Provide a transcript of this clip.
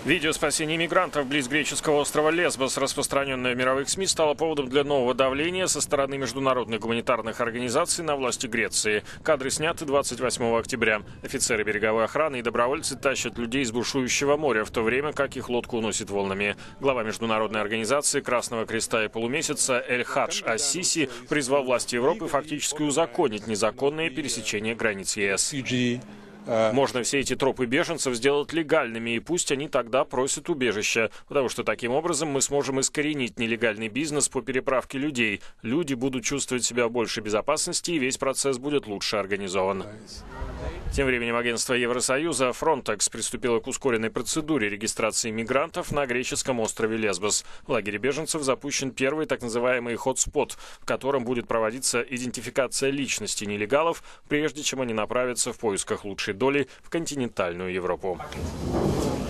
Видео спасения мигрантов близ греческого острова Лесбос, распространенное в мировых СМИ, стало поводом для нового давления со стороны международных гуманитарных организаций на власти Греции. Кадры сняты 28 октября. Офицеры береговой охраны и добровольцы тащат людей из бушующего моря, в то время как их лодку уносит волнами. Глава международной организации Красного Креста и Полумесяца Эль-Хадж Ас-Сиси призвал власти Европы фактически узаконить незаконное пересечение границ ЕС. Можно все эти тропы беженцев сделать легальными, и пусть они тогда просят убежища, потому что таким образом мы сможем искоренить нелегальный бизнес по переправке людей. Люди будут чувствовать себя в большей безопасности, и весь процесс будет лучше организован. Тем временем агентство Евросоюза Frontex приступило к ускоренной процедуре регистрации мигрантов на греческом острове Лесбос. В лагере беженцев запущен первый так называемый хотспот, в котором будет проводиться идентификация личности нелегалов, прежде чем они направятся в поисках лучшей доли в континентальную Европу.